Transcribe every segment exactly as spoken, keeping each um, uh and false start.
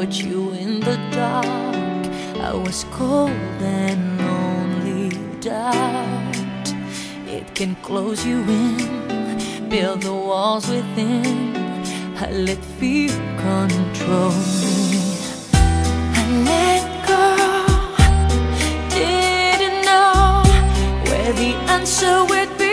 put you in the dark. I was cold and lonely, doubt. It can close you in, build the walls within. I let fear control me. I let go, didn't know where the answer would be.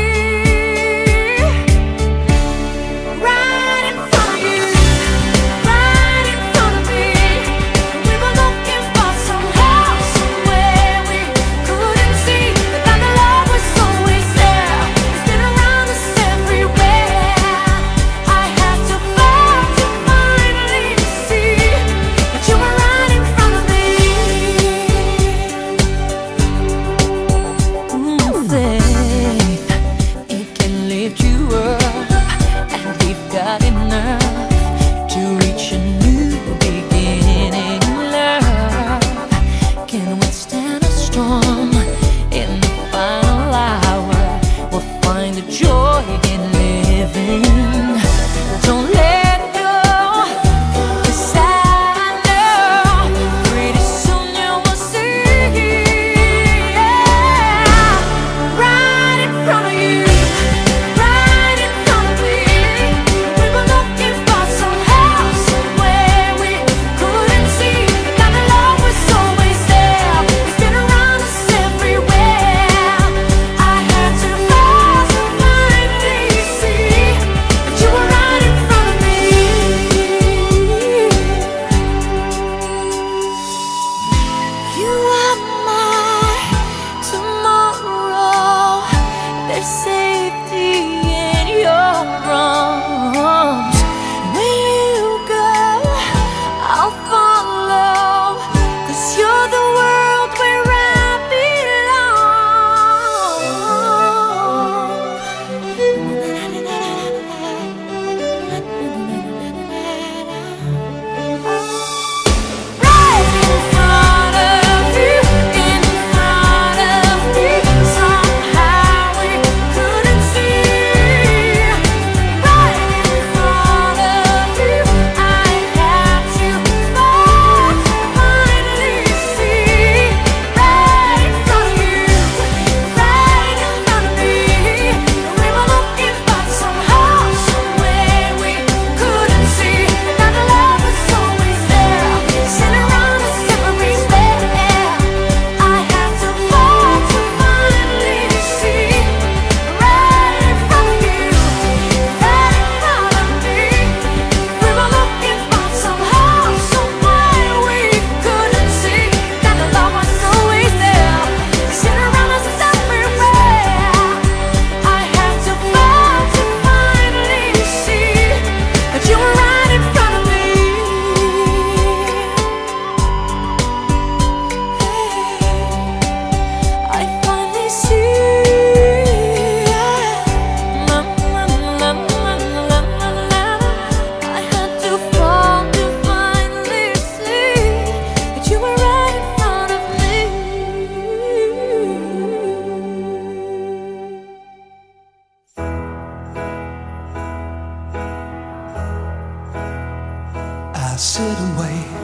I sit and wait.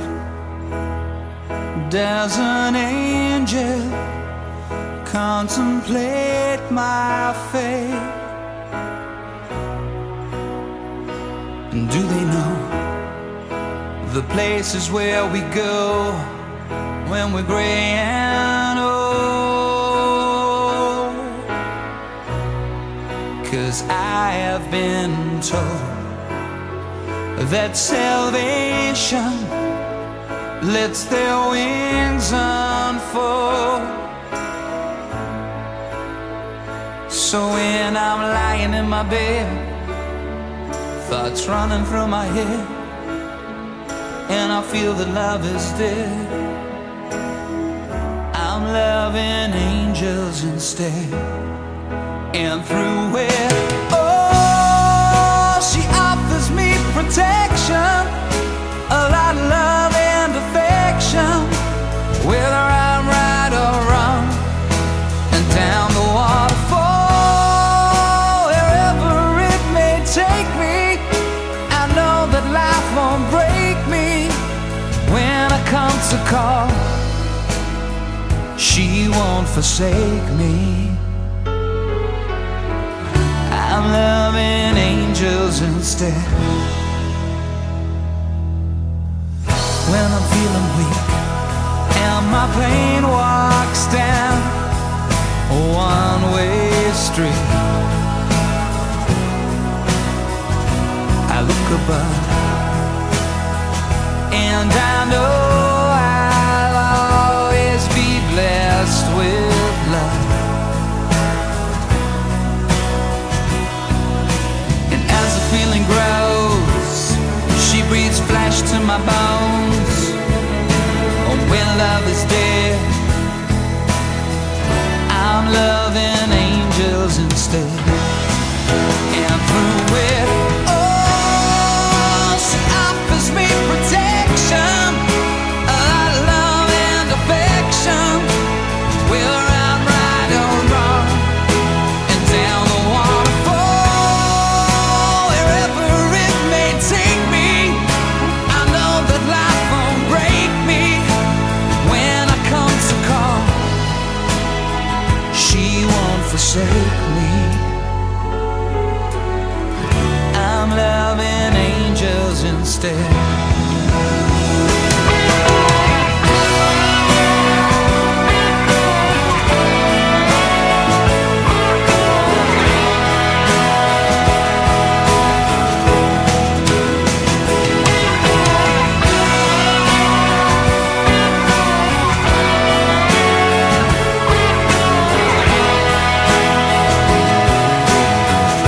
Does an angel contemplate my fate? And do they know the places where we go when we're gray and old? 'Cause I have been told that salvation lets their wings unfold. So when I'm lying in my bed, thoughts running through my head, and I feel that love is dead, I'm loving angels instead. And through it, oh, she offers me protection, a lot of love and affection, whether I'm right or wrong. And down the waterfall, wherever it may take me, I know that life won't break me, she won't forsake me. I'm loving angels instead. When I'm feeling weak and my pain walks down a one-way street, I look above and I know I'll always be blessed with love. And as the feeling grows, she breathes flesh to my bones. Oh, when love is dead, I'm loving angels instead. And through it all, she offers me protection, a lot of love and affection. Whether I'm right or wrong, and down the waterfall, wherever it may take me, I know that life won't break me. When I come to call, she won't forsake me. I'm loving angels instead.